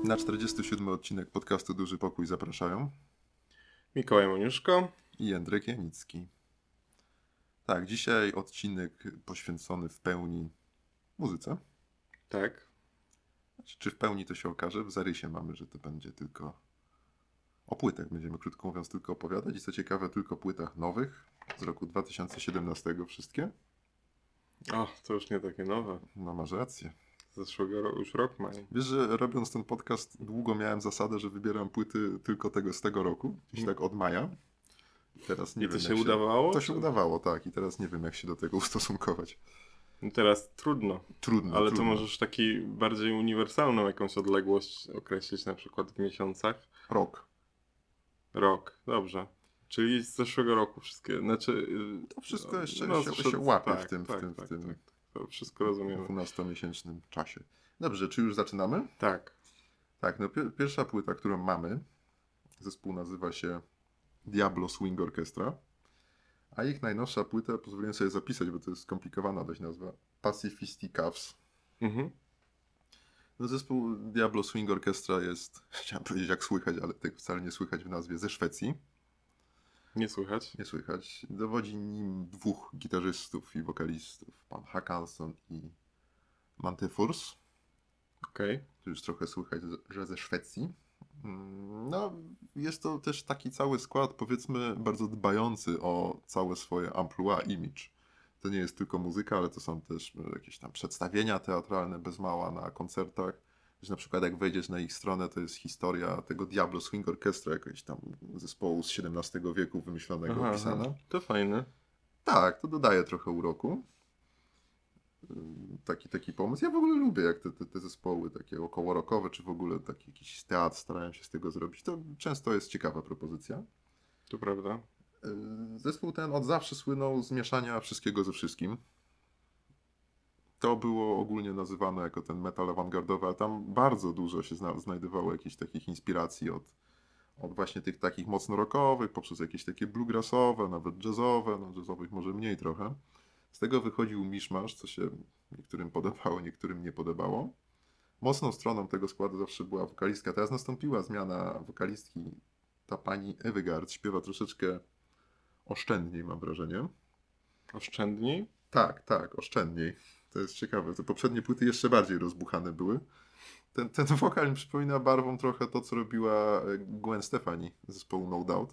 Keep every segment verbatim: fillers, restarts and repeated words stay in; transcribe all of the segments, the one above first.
Na czterdziesty siódmy odcinek podcastu Duży Pokój zapraszają Mikołaj Moniuszko i Jędrek Janicki. Tak, dzisiaj odcinek poświęcony w pełni muzyce. Tak. Znaczy, czy w pełni to się okaże? W zarysie mamy, że to będzie tylko o płytach. Będziemy krótko mówiąc tylko opowiadać i co ciekawe tylko o płytach nowych z roku dwa tysiące siedemnastego wszystkie. O, to już nie takie nowe. No masz rację. Z zeszłego roku już rok mają. Wiesz, że robiąc ten podcast długo miałem zasadę, że wybieram płyty tylko tego z tego roku, gdzieś tak od maja. I teraz nie I wiem, to się jak udawało? To się udawało, tak. I teraz nie wiem, jak się do tego ustosunkować. No teraz trudno. Trudno, Ale trudno. to możesz taki bardziej uniwersalną jakąś odległość określić, na przykład w miesiącach. Rok. Rok, dobrze. Czyli z zeszłego roku wszystkie, znaczy... To wszystko jeszcze no, się, przed- się łapie tak, w tym, tak, w tym, tak, w tym tak. To wszystko rozumiemy. dwunastomiesięcznym czasie. Dobrze, czy już zaczynamy? Tak. Tak, no pi- pierwsza płyta, którą mamy, zespół nazywa się Diablo Swing Orchestra, a ich najnowsza płyta, pozwoliłem sobie zapisać, bo to jest skomplikowana dość nazwa, Pacifisticaves. Mhm. No zespół Diablo Swing Orchestra jest, chciałem powiedzieć jak słychać, ale tego wcale nie słychać w nazwie, ze Szwecji. Nie słychać. Nie słychać. Dowodzi nim dwóch gitarzystów i wokalistów, pan Håkansson i Mantefors. Okej. Tu już trochę słychać, że ze Szwecji. No, jest to też taki cały skład, powiedzmy, bardzo dbający o całe swoje amplua, image. To nie jest tylko muzyka, ale to są też jakieś tam przedstawienia teatralne bez mała na koncertach. Że na przykład jak wejdziesz na ich stronę, to jest historia tego Diablo Swing Orchestra, jakiegoś tam zespołu z siedemnastego wieku wymyślonego, Aha, opisana. aha. To fajne. Tak, to dodaje trochę uroku. Taki, taki pomysł. Ja w ogóle lubię, jak te, te, te zespoły takie okołorokowe, czy w ogóle taki jakiś teatr starają się z tego zrobić. To często jest ciekawa propozycja. To prawda. Zespół ten od zawsze słynął z mieszania wszystkiego ze wszystkim. To było ogólnie nazywane jako ten metal awangardowy, ale tam bardzo dużo się zna, znajdowało jakichś takich inspiracji od, od właśnie tych takich mocno rockowych, poprzez jakieś takie bluegrassowe, nawet jazzowe, no jazzowych może mniej trochę. Z tego wychodził miszmasz, co się niektórym podobało, niektórym nie podobało. Mocną stroną tego składu zawsze była wokalistka. Teraz nastąpiła zmiana wokalistki. Ta pani Evegard śpiewa troszeczkę oszczędniej, mam wrażenie. Oszczędniej? Tak, tak, oszczędniej. To jest ciekawe. Te poprzednie płyty jeszcze bardziej rozbuchane były. Ten, ten wokal mi przypomina barwą trochę to, co robiła Gwen Stefani z zespołu No Doubt.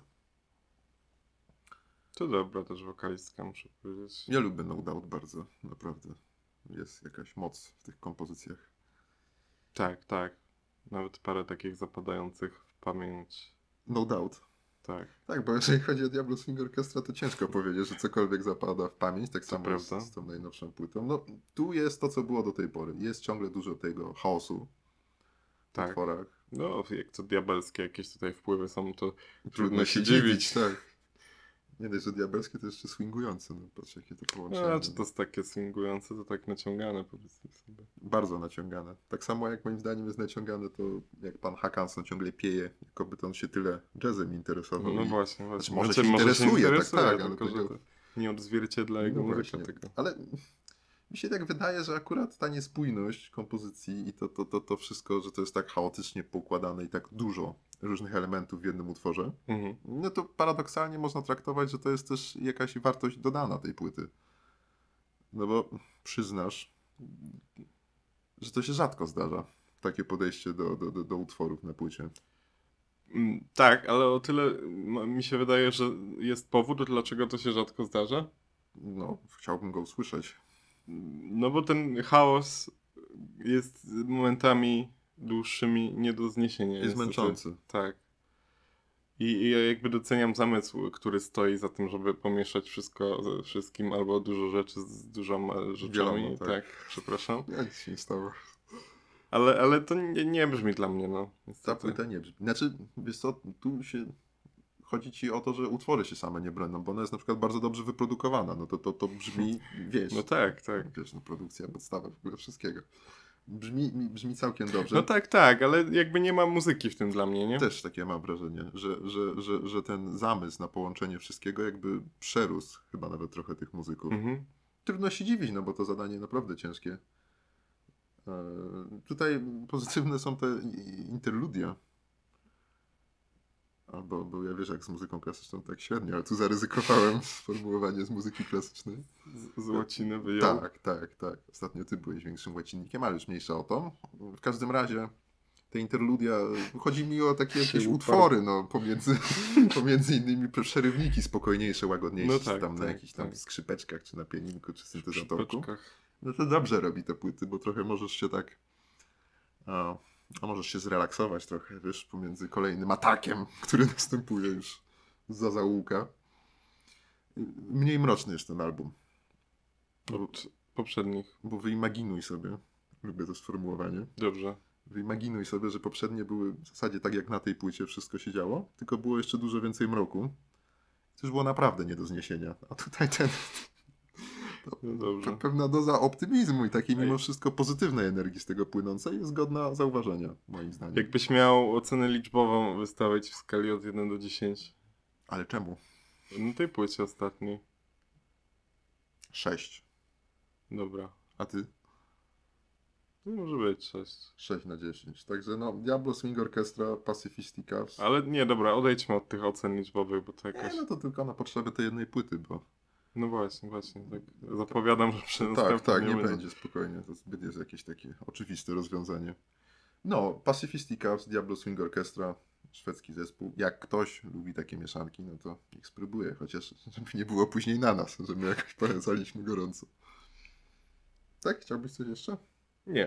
To dobra też wokalistka, muszę powiedzieć. Ja lubię No Doubt bardzo, naprawdę. Jest jakaś moc w tych kompozycjach. Tak, tak. Nawet parę takich zapadających w pamięć. No Doubt. Tak. Tak, bo jeżeli chodzi o Diablo Swing Orchestra, to ciężko powiedzieć, że cokolwiek zapada w pamięć, tak samo z, z tą najnowszą płytą. No, tu jest to, co było do tej pory. Jest ciągle dużo tego chaosu w tak. utworach. No, jak to diabelskie jakieś tutaj wpływy są, to trudno, Trudno się dziwić. Tak. Nie dość, że diabelskie, to jeszcze swingujące. No, patrz, jakie to połączenie. No, czy to jest takie swingujące, to tak naciągane, powiedzmy sobie. Bardzo naciągane. Tak samo jak moim zdaniem jest naciągane to, jak pan Håkansson ciągle pieje, jakoby to on się tyle jazzem interesował. No i... właśnie, właśnie. Znaczy, może znaczy, się może interesuje, się interesuje, tak, tak, ale tylko tego... że to nie odzwierciedla jego no muzyka właśnie. tego. Ale mi się tak wydaje, że akurat ta niespójność kompozycji i to, to, to, to wszystko, że to jest tak chaotycznie poukładane i tak dużo różnych elementów w jednym utworze, Mhm. no to paradoksalnie można traktować, że to jest też jakaś wartość dodana tej płyty. No bo przyznasz, że to się rzadko zdarza, takie podejście do, do, do, do utworów na płycie. Mm, tak, ale o tyle m- mi się wydaje, że jest powód, dlaczego to się rzadko zdarza. No, chciałbym go usłyszeć. No bo ten chaos jest momentami dłuższymi nie do zniesienia. Jest niestety. męczący. Tak. I, I ja jakby doceniam zamysł, który stoi za tym, żeby pomieszać wszystko ze wszystkim, albo dużo rzeczy z dużoma rzeczami. Wieloma, tak. tak. Przepraszam. Ja nic się nie stało. Ale, ale to nie, nie brzmi dla mnie, no. Ta Niestety. płyta nie brzmi. Znaczy, wiesz co, tu się... Chodzi ci o to, że utwory się same nie bronią, bo ona jest na przykład bardzo dobrze wyprodukowana. No to, to, to brzmi, wiesz... No tak, tak. Wiesz, no produkcja, podstawa w ogóle wszystkiego. Brzmi, brzmi całkiem dobrze. No tak, tak, ale jakby nie ma muzyki w tym dla mnie, nie? Też takie mam wrażenie, że, że, że, że ten zamysł na połączenie wszystkiego jakby przerósł chyba nawet trochę tych muzyków. Mhm. Trudno się dziwić, no bo to zadanie naprawdę ciężkie. E, tutaj pozytywne są te i- interludia. Albo, bo ja wiesz, jak z muzyką klasyczną tak średnio, ale tu zaryzykowałem sformułowanie z muzyki klasycznej. Z, z łaciny wyjął. Tak, tak, tak. Ostatnio ty byłeś większym łacinnikiem, ale już mniejsza o to. W każdym razie te interludia, chodzi mi o takie jakieś Się utwory, no, pomiędzy, pomiędzy innymi przerywniki spokojniejsze, łagodniejsze, No czy tak, tam na tak, jakichś tam tak. skrzypeczkach, czy na pianinku, czy W syntezatorku. szpeczkach. No to dobrze robi te płyty, bo trochę możesz się tak, a, a możesz się zrelaksować trochę, wiesz, pomiędzy kolejnym atakiem, który następuje już zza zaułka. Mniej mroczny jest ten album. Od poprzednich. Bo wyimaginuj sobie, lubię to sformułowanie, Dobrze. wyimaginuj sobie, że poprzednie były w zasadzie tak jak na tej płycie wszystko się działo, tylko było jeszcze dużo więcej mroku. To już było naprawdę nie do zniesienia. A tutaj ten... No dobrze. Pe- pewna doza optymizmu i takiej mimo Ej. wszystko pozytywnej energii z tego płynącej jest godna zauważenia, moim zdaniem. Jakbyś miał ocenę liczbową wystawić w skali od jeden do dziesięciu. Ale czemu? Na tej płycie ostatniej. sześć. Dobra. A ty? To może być sześć. sześć na dziesięć. Także no, Diablo Swing Orchestra, Pacifistica. Ale nie, dobra, odejdźmy od tych ocen liczbowych, bo to jakaś... Nie, no to tylko na potrzeby tej jednej płyty, bo... No właśnie, właśnie, tak. Zapowiadam, że przy Tak, następnym tak, nie będzie. będzie, spokojnie. To zbyt jest jakieś takie oczywiste rozwiązanie. No, Pacifistica z Diablo Swing Orchestra, szwedzki zespół. Jak ktoś lubi takie mieszanki, no to niech spróbuje, chociaż żeby nie było później na nas, że my jakoś polecaliśmy gorąco. Tak? Chciałbyś coś jeszcze? Nie.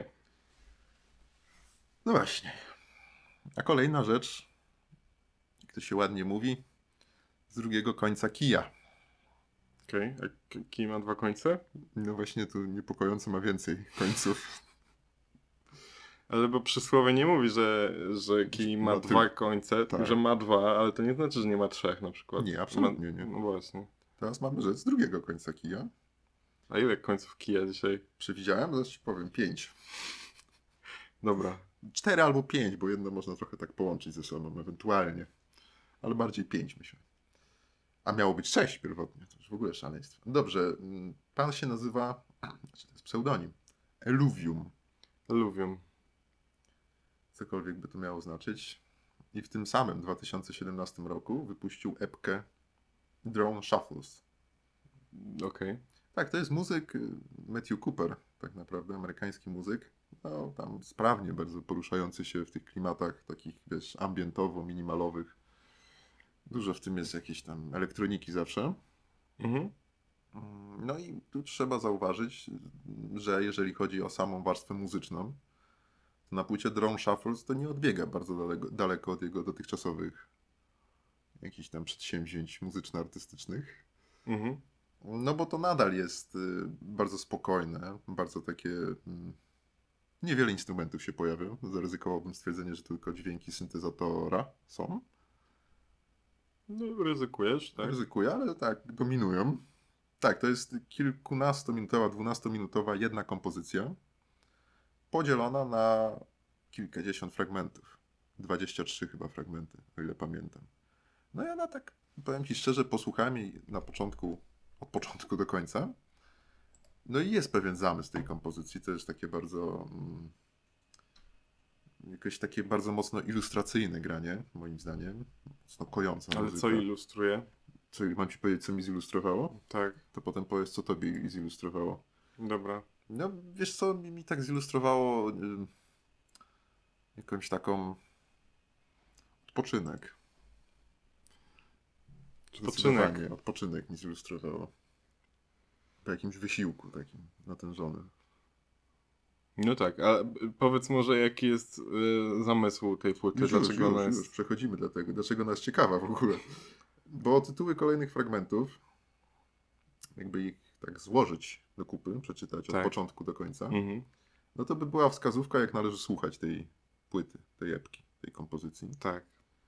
No właśnie. A kolejna rzecz, jak to się ładnie mówi, z drugiego końca kija. Okej, okay. A k- kij ma dwa końce? No właśnie, tu niepokojąco ma więcej końców. Ale bo przysłowie nie mówi, że, że kij ma Ma dwa tyl- końce, tak. że ma dwa, ale to nie znaczy, że nie ma trzech na przykład. Nie, absolutnie ma... nie. No właśnie. Teraz mamy rzecz z drugiego końca kija. A ile końców kija dzisiaj? Przewidziałem, zaraz ci powiem, pięć. Dobra. Cztery albo pięć, bo jedno można trochę tak połączyć ze sobą, ewentualnie. Ale bardziej pięć, myślę. A miało być sześć pierwotnie, to już w ogóle szaleństwo. Dobrze, mm, pan się nazywa, znaczy to jest pseudonim, Eluvium, Lubię. cokolwiek by to miało znaczyć. I w tym samym dwa tysiące siedemnastym roku wypuścił epkę Drone Shuffles. Okej. Tak, to jest muzyk y, Matthew Cooper, tak naprawdę, amerykański muzyk. No, tam sprawnie bardzo poruszający się w tych klimatach takich, wiesz, ambientowo-minimalowych. Dużo w tym jest jakiejś tam elektroniki zawsze. Mhm. Mm, No i tu trzeba zauważyć, że jeżeli chodzi o samą warstwę muzyczną, to na płycie Drone Shuffles to nie odbiega bardzo daleko, daleko od jego dotychczasowych jakichś tam przedsięwzięć muzyczno-artystycznych. Mhm. No bo to nadal jest y, bardzo spokojne, bardzo takie... Mm, niewiele instrumentów się pojawia. Zaryzykowałbym stwierdzenie, że tylko dźwięki syntezatora są. No ryzykujesz, tak? Ryzykuję, ale tak, dominują. Tak, to jest kilkunastominutowa, dwunastominutowa jedna kompozycja, podzielona na kilkadziesiąt fragmentów. dwadzieścia trzy chyba fragmenty, o ile pamiętam. No ja na tak, powiem ci szczerze, posłuchałem jej na początku, od początku do końca. No i jest pewien zamysł tej kompozycji, to jest takie bardzo... Mm, jakieś takie bardzo mocno ilustracyjne granie, moim zdaniem. Mocno kojąca Ale muzyka. co ilustruje? Czyli mam ci powiedzieć, co mi zilustrowało? Tak, To potem powiedz, co tobie zilustrowało. dobra. No, wiesz co, mi, mi tak zilustrowało y, jakąś taką odpoczynek. Odpoczynek. Zdecydowanie odpoczynek mi zilustrowało. Po jakimś wysiłku takim natężonym. No tak, a b- powiedz może jaki jest y, zamysł tej płyty, Już, już, dlaczego już, ona już, jest... przechodzimy do tego. Dlaczego ona jest ciekawa w ogóle? Bo tytuły kolejnych fragmentów, jakby ich tak złożyć do kupy, przeczytać od Tak. początku do końca, Mhm. no to by była wskazówka, jak należy słuchać tej płyty, tej epki, tej kompozycji. Tak.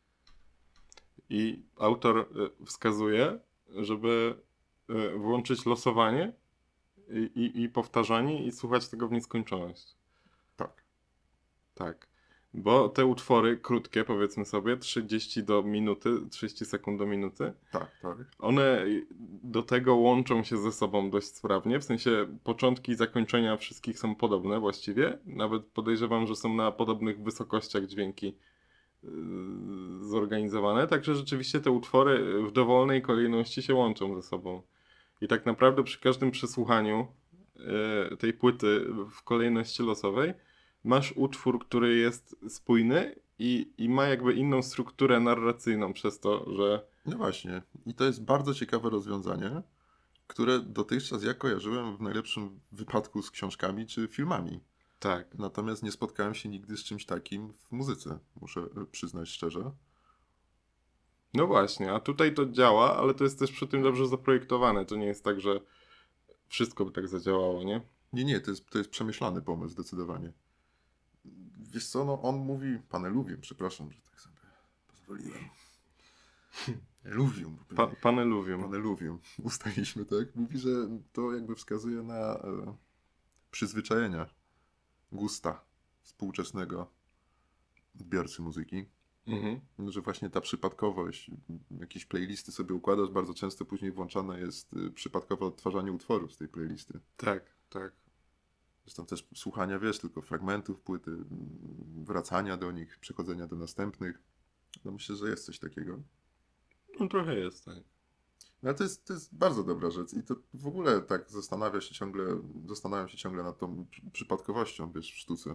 I autor y, wskazuje, żeby y, włączyć losowanie i, i, i powtarzanie i słuchać tego w nieskończoność. Tak. Tak. Bo te utwory krótkie, powiedzmy sobie, trzydzieści do minuty, trzydzieści sekund do minuty, Tak, tak. one do tego łączą się ze sobą dość sprawnie, w sensie początki i zakończenia wszystkich są podobne właściwie, nawet podejrzewam, że są na podobnych wysokościach dźwięki yy, zorganizowane, także rzeczywiście te utwory w dowolnej kolejności się łączą ze sobą. I tak naprawdę przy każdym przesłuchaniu yy, tej płyty w kolejności losowej masz utwór, który jest spójny i, i ma jakby inną strukturę narracyjną przez to, że No właśnie. I to jest bardzo ciekawe rozwiązanie, które dotychczas ja kojarzyłem w najlepszym wypadku z książkami czy filmami. tak, Natomiast nie spotkałem się nigdy z czymś takim w muzyce, muszę przyznać szczerze. no właśnie, a tutaj to działa, ale to jest też przy tym dobrze zaprojektowane. To nie jest tak, że wszystko by tak zadziałało, nie? Nie, nie, to jest, to jest przemyślany pomysł zdecydowanie. Wiesz co, no on mówi, pane Luwium, przepraszam, że tak sobie pozwoliłem. Luwium. Pa, Paneluwium. Pane Luwium, ustaliśmy, tak? Mówi, że to jakby wskazuje na e, przyzwyczajenia, gusta współczesnego odbiorcy muzyki. Mhm. Że właśnie ta przypadkowość, jakieś playlisty sobie układasz, bardzo często później włączane jest y, przypadkowe odtwarzanie utworów z tej playlisty. Tak, tak. Zresztą też słuchania, wiesz, tylko fragmentów płyty, mm, wracania do nich, przechodzenia do następnych. No myślę, że jest coś takiego. No trochę jest, tak. No ale to jest, to jest bardzo dobra rzecz i to w ogóle tak zastanawia się ciągle, zastanawiam się ciągle nad tą przy- przypadkowością, wiesz, w sztuce.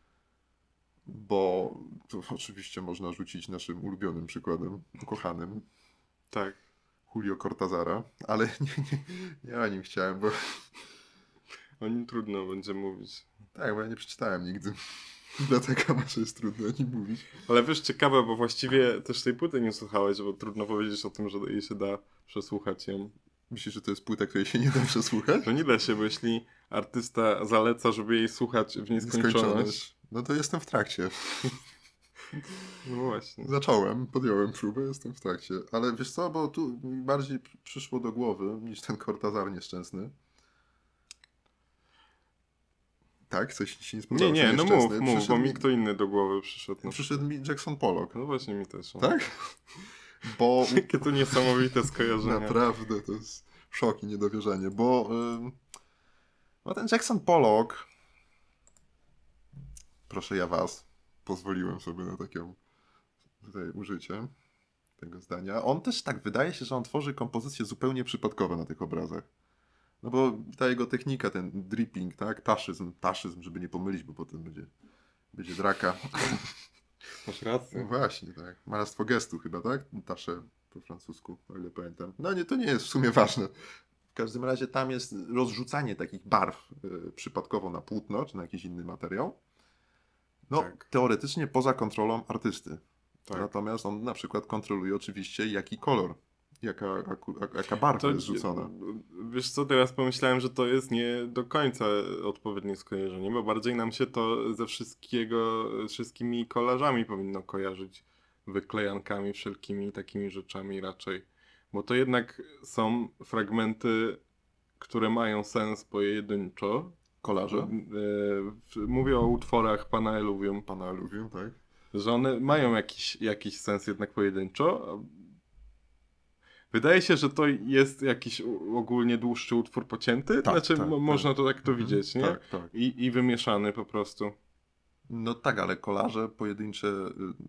Bo to oczywiście można rzucić naszym ulubionym przykładem, ukochanym, Tak. Julio Cortazara, ale nie, nie, nie o nim chciałem, bo O nim trudno będzie mówić. tak, bo ja nie przeczytałem nigdy. Dlatego może jest trudno o nim mówić. Ale wiesz, ciekawe, bo właściwie też tej płyty nie słuchałeś, bo trudno powiedzieć o tym, że jej się da przesłuchać ją. Myślisz, że to jest płyta, której się nie da przesłuchać? No nie da się, bo jeśli artysta zaleca, żeby jej słuchać w nieskończoność. No to jestem w trakcie. No właśnie. Zacząłem, podjąłem próbę, jestem w trakcie. Ale wiesz co, bo tu mi bardziej pr- przyszło do głowy niż ten Cortazar nieszczęsny. Tak? Coś ci nie Nie, spodobał nie, się no nieszczęsny? mów, mów, Przyszedł bo mi mi, kto inny do głowy przyszedł. No, przyszedł mi Jackson Pollock. no właśnie mi też. No. Tak? Bo Jakie to niesamowite skojarzenia. naprawdę to jest szok i niedowierzanie, bo ym, no ten Jackson Pollock, proszę ja was, pozwoliłem sobie na takie tutaj użycie tego zdania. On też tak, wydaje się, że on tworzy kompozycje zupełnie przypadkowe na tych obrazach. No bo ta jego technika, ten dripping, tak, taszyzm, taszyzm, żeby nie pomylić, bo potem będzie, będzie draka. Masz No rację. właśnie, tak. Malarstwo gestu chyba, tak? Tasze po francusku, o ile pamiętam. No nie, to nie jest w sumie ważne. W każdym razie tam jest rozrzucanie takich barw y, przypadkowo na płótno, czy na jakiś inny materiał. No, Tak. teoretycznie poza kontrolą artysty. Tak. Natomiast on na przykład kontroluje oczywiście jaki kolor, jaka, aku, a- jaka barwa To, jest rzucona. wiesz co, teraz pomyślałem, że to jest nie do końca odpowiednie skojarzenie, bo bardziej nam się to ze wszystkiego, wszystkimi kolażami powinno kojarzyć, wyklejankami, wszelkimi takimi rzeczami raczej. Bo to jednak są fragmenty, które mają sens pojedynczo. Kolarze? E, w- Mówię o utworach pana Eluvium, Pana Lubię, tak? że one mają jakiś, jakiś sens jednak pojedynczo. Wydaje się, że to jest jakiś u- ogólnie dłuższy utwór pocięty, Tak, znaczy tak, mo- tak. można to tak to Mhm. widzieć, nie? Tak, tak. I, I wymieszany po prostu. No tak, ale kolarze pojedyncze, y,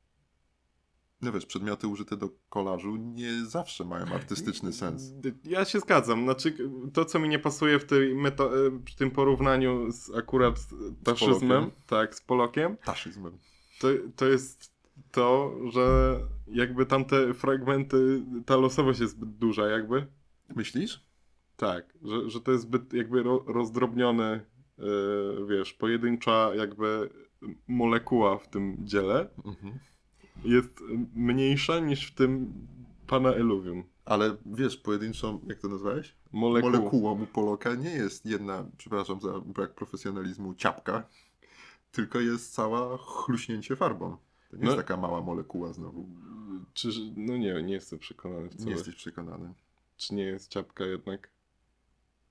no wiesz, przedmioty użyte do kolażu nie zawsze mają artystyczny sens. Ja się zgadzam, znaczy to co mi nie pasuje w, tej meta, w tym porównaniu z akurat z taszyzmem, Pollokiem. tak, z Polokiem, Taszyzmem. to, to jest to, że jakby tamte fragmenty, ta losowość jest zbyt duża jakby. Myślisz? Tak, że, że to jest zbyt jakby ro, rozdrobnione, yy, wiesz, pojedyncza jakby molekuła w tym dziele Mhm. jest mniejsza niż w tym pana Eluvium. Ale wiesz, pojedynczą, jak to nazwałeś? Molekuł. Molekułą u Poloka nie jest jedna, przepraszam za brak profesjonalizmu, ciapka, tylko jest cała chluśnięcie farbą. To nie No. jest taka mała molekuła znowu. Czy, no nie, nie jestem przekonany Nie wcale. jesteś przekonany. Czy nie jest ciapka jednak?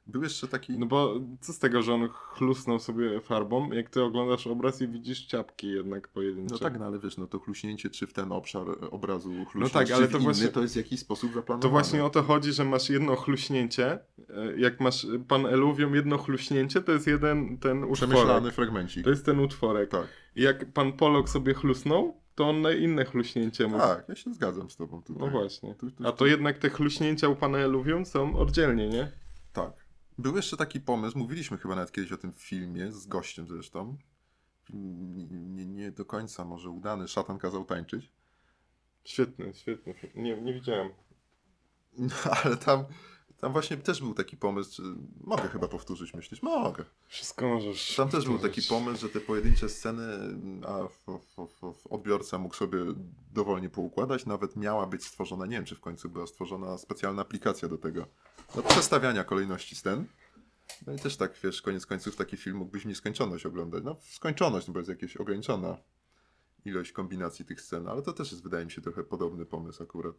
Był jeszcze taki... No bo co z tego, że on chlusnął sobie farbą, jak ty oglądasz obraz i widzisz ciapki jednak pojedyncze. No tak, no ale wiesz, no to chluśnięcie, czy w ten obszar obrazu chluśnięć, No tak, czy ale w to inny, właśnie- to jest w jakiś sposób zaplanowane. To właśnie o to chodzi, że masz jedno chluśnięcie, e, jak masz pan Eluvium jedno chluśnięcie, to jest jeden ten utworek. Przemyślany fragmencik. To jest ten utworek. Tak, I jak pan Pollock sobie chlusnął, to on na inne chluśnięcie mógł. tak, ja się zgadzam z tobą tutaj. No właśnie. Tu- tu- A to jednak te chluśnięcia u pana Eluvium są oddzielnie, nie? Tak. Był jeszcze taki pomysł, mówiliśmy chyba nawet kiedyś o tym filmie, z gościem zresztą. Film Nie, nie, nie do końca może udany, Szatan kazał tańczyć. Świetny, świetny. film. Nie, nie widziałem. No, ale tam, tam właśnie też był taki pomysł, że... mogę chyba powtórzyć, myślisz? Mogę. Wszystko możesz. Tam też był taki powtórzyć. pomysł, że te pojedyncze sceny, a f, f, f, f, odbiorca mógł sobie dowolnie poukładać. Nawet miała być stworzona, nie wiem czy w końcu była stworzona specjalna aplikacja do tego, do przestawiania kolejności scen. No i też tak, wiesz, koniec końców taki film mógłbyś w nieskończoność oglądać. No w skończoność, no bo jest jakaś ograniczona ilość kombinacji tych scen, ale to też jest, wydaje mi się, trochę podobny pomysł akurat.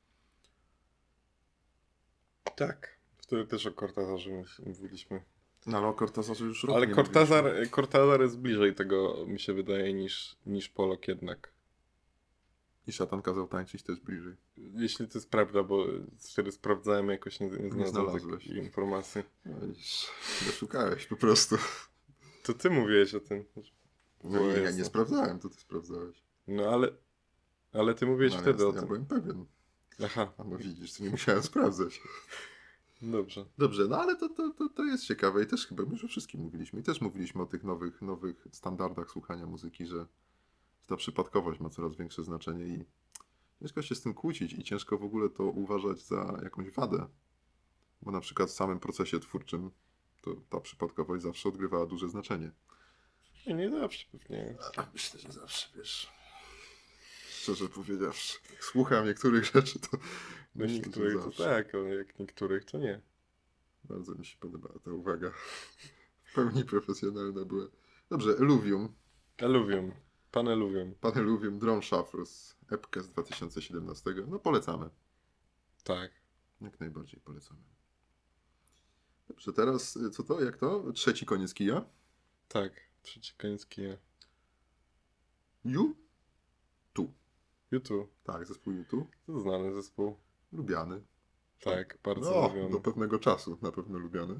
Tak. Wtedy też o Cortazarze mówiliśmy. No ale o Cortazarze już rok Ale nie Cortazar, mówiliśmy. Cortazar jest bliżej tego, mi się wydaje, niż, niż Pollock jednak. I Szatan kazał tańczyć też bliżej. Jeśli to jest prawda, bo wtedy sprawdzałem, jakoś nie, nie znalazłem znalazłeś. takiej informacji. No widzisz, szukałeś po prostu. To ty mówiłeś o tym. No Było nie, ja jasne. nie sprawdzałem, to ty sprawdzałeś. No ale, ale ty mówiłeś No, ale wtedy ja, o ja tym. byłem pewien. Aha, A no widzisz, to nie musiałem sprawdzać. dobrze. Dobrze, no ale to, to, to, to jest ciekawe i też chyba już o wszystkim mówiliśmy. I też mówiliśmy o tych nowych, nowych standardach słuchania muzyki, że, że ta przypadkowość ma coraz większe znaczenie i ciężko się z tym kłócić i ciężko w ogóle to uważać za jakąś wadę. Bo na przykład w samym procesie twórczym to ta przypadkowość zawsze odgrywała duże znaczenie. Nie, nie zawsze pewnie. A myślę, że zawsze, wiesz, szczerze powiedziawszy, jak słucham niektórych rzeczy, to Do myślę, że niektórych to zawsze. tak, ale jak niektórych to nie. Bardzo mi się podobała ta uwaga. W pełni profesjonalna była. Dobrze, Eluvium. Eluvium. Pan Eluvium. Pan Eluvium, Drum Shuffles, epkę z dwa tysiące siedemnastego. No polecamy. Tak. Jak najbardziej polecamy. Dobrze, teraz y, co to? Jak to? Trzeci koniec kija. Tak. Trzeci koniec kija. You? Tu. YouTube. Tak, zespół YouTube. To znany zespół. Lubiany. Tak, bardzo No, lubiony. do pewnego czasu na pewno lubiany.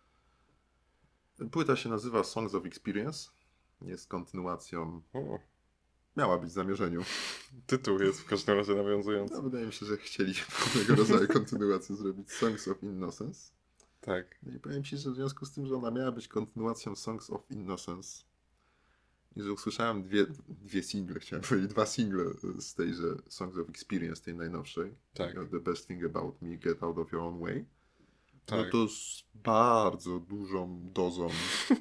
Płyta się nazywa Songs of Experience. Jest kontynuacją. O, Miała być w zamierzeniu. tytuł jest w każdym razie nawiązujący. No, wydaje mi się, że chcieli pewnego rodzaju kontynuację zrobić. Songs of Innocence. Tak. No i powiem ci, że w związku z tym, że ona miała być kontynuacją Songs of Innocence i że usłyszałem dwie, dwie single, chciałem powiedzieć, dwa single z tejże Songs of Experience, tej najnowszej. Tak. The Best Thing About Me, Get Out of Your Own Way. No Tak. to z bardzo dużą dozą.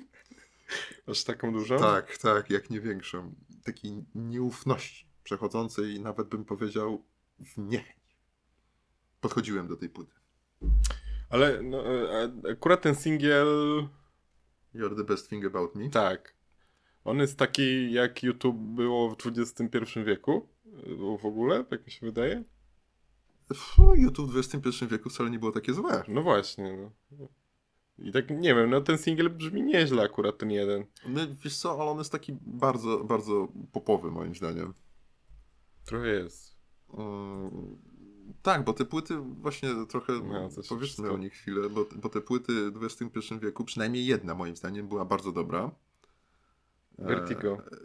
Aż taką dużą? Tak, tak, jak nie większą. Takiej nieufności, przechodzącej nawet bym powiedział w niechęć. Podchodziłem do tej płyty. Ale no, e, akurat ten singiel, You're the best thing about me. tak. On jest taki, jak YouTube było w dwudziestym pierwszym wieku. Było w ogóle, tak mi się wydaje. Fu, YouTube w dwudziestym pierwszym wieku wcale nie było takie złe. No właśnie, no. I tak, nie wiem, no ten singiel brzmi nieźle akurat, ten jeden. No, wiesz co, ale on jest taki bardzo, bardzo popowy moim zdaniem. Trochę jest. Mm, tak, bo te płyty właśnie trochę, No, to się powiedzmy wszystko- o nich chwilę, bo, bo te płyty w dwudziestym pierwszym wieku, przynajmniej jedna moim zdaniem, była bardzo dobra. Vertigo. E,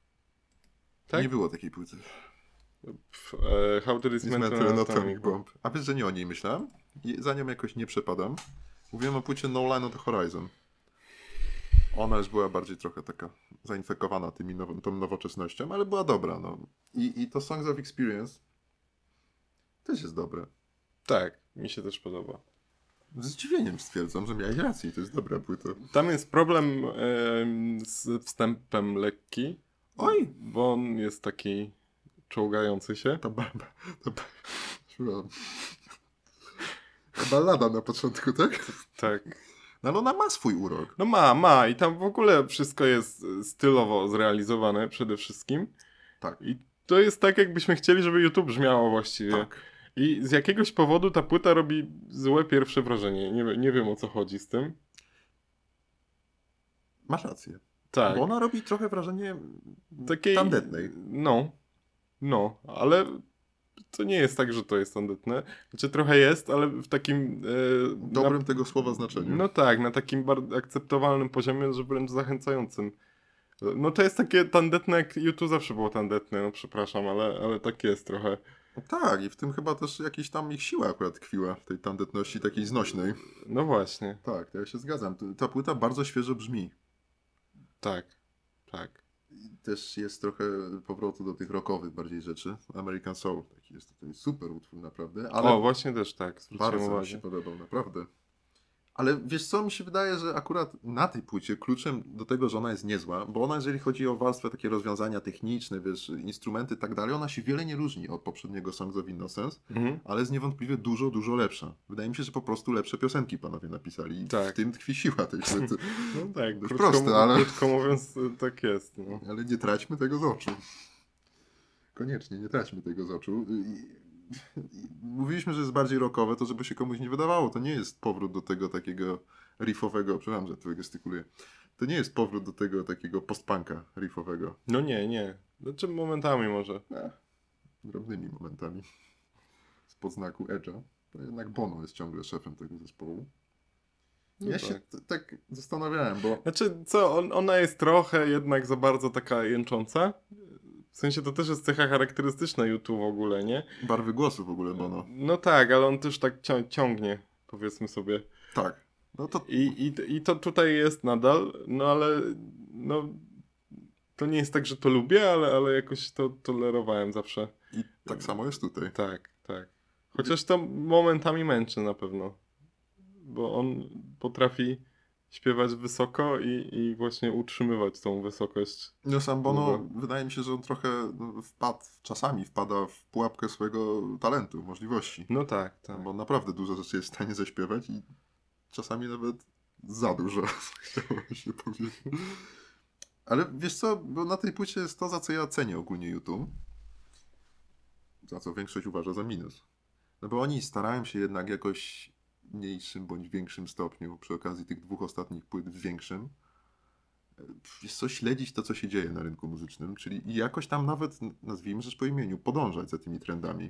Tak? Nie było takiej płyty. F- e, How to Jest Dismantle Mental an Atomic Atomic Bomb. Bomb. A wiesz, że nie o niej myślałem? I za nią jakoś nie przepadam. Mówiłem o płycie No Line on the Horizon. Ona już była bardziej trochę taka zainfekowana tymi now- tą nowoczesnością, ale była dobra. No. I, I to Songs of Experience też jest dobre. Tak, mi się też podoba. Z zdziwieniem stwierdzam, że miałeś rację, to jest dobra płyta. Tam jest problem em, z wstępem lekki. Oj! Bo on jest taki czołgający się. Ta ba, ba, ta ba, przepraszam. Ta ballada na początku, tak? Tak. No ale ona ma swój urok. No ma, ma. I tam w ogóle wszystko jest stylowo zrealizowane przede wszystkim. Tak. I to jest tak, jakbyśmy chcieli, żeby YouTube brzmiało właściwie. Tak. I z jakiegoś powodu ta płyta robi złe pierwsze wrażenie. Nie, wie- nie wiem o co chodzi z tym. Masz rację. Tak. Bo ona robi trochę wrażenie Takiej. tandetnej. No. No, ale to nie jest tak, że to jest tandetne. Znaczy trochę jest, ale w takim... E, Dobrym na, tego słowa znaczeniu. No tak, na takim bardzo akceptowalnym poziomie, że wręcz zachęcającym. No to jest takie tandetne, jak YouTube zawsze było tandetne, no przepraszam, ale, ale tak jest trochę. Tak, i w tym chyba też jakaś tam ich siła akurat tkwiła, w tej tandetności takiej znośnej. No właśnie, Tak, to ja się zgadzam. T- Ta płyta bardzo świeżo brzmi. tak, tak. I też jest trochę powrotu do tych rockowych bardziej rzeczy. American Soul, taki jest tutaj super utwór naprawdę, ale O, właśnie też tak, zwróciłem bardzo mi uwagę. się podobał, naprawdę. Ale wiesz co, mi się wydaje, że akurat na tej płycie kluczem do tego, że ona jest niezła, bo ona jeżeli chodzi o warstwę, takie rozwiązania techniczne, wiesz, instrumenty i tak dalej, ona się wiele nie różni od poprzedniego Songs of Innocence, Mhm. ale jest niewątpliwie dużo, dużo lepsza. Wydaje mi się, że po prostu lepsze piosenki panowie napisali i Tak. w tym tkwi siła tej płyty. No tak, Dość krótko, proste, mó- ale- krótko mówiąc y, tak jest. No. Ale nie traćmy tego z oczu. Koniecznie, nie traćmy tego z oczu. I- i- Mówiliśmy, że jest bardziej rockowe, to żeby się komuś nie wydawało. To nie jest powrót do tego takiego riffowego, przepraszam, że tu gestykuluję. To nie jest powrót do tego takiego postpunka riffowego. no nie, nie. Znaczy momentami może. Eh, drobnymi momentami. Spod znaku Edge'a. To jednak Bono jest ciągle szefem tego zespołu. No Ja się tak. t- tak zastanawiałem, bo Znaczy co, on, ona jest trochę jednak za bardzo taka jęcząca. W sensie to też jest cecha charakterystyczna YouTube w ogóle, nie? barwy głosu w ogóle Bono. No tak, ale on też tak cią- ciągnie, powiedzmy sobie. Tak. No to I, i, I to tutaj jest nadal, no ale no to nie jest tak, że to lubię, ale, ale jakoś to tolerowałem zawsze. i tak samo jest tutaj. Tak, tak. Chociaż to momentami męczy na pewno. Bo on potrafi śpiewać wysoko i, i właśnie utrzymywać tą wysokość. No sam Bono, Dobra. wydaje mi się, że on trochę no, wpadł, czasami wpada w pułapkę swojego talentu, możliwości. No tak, tak. Bo on naprawdę dużo rzeczy jest w stanie zaśpiewać i czasami nawet za dużo, chciało mi się powiedzieć. Ale wiesz co, bo na tej płycie jest to, za co ja cenię ogólnie YouTube. Za co większość uważa za minus. No bo oni starają się jednak jakoś w mniejszym bądź większym stopniu, przy okazji tych dwóch ostatnich płyt w większym, wiesz co, śledzić to, co się dzieje na rynku muzycznym, czyli jakoś tam nawet, nazwijmy rzecz po imieniu, podążać za tymi trendami.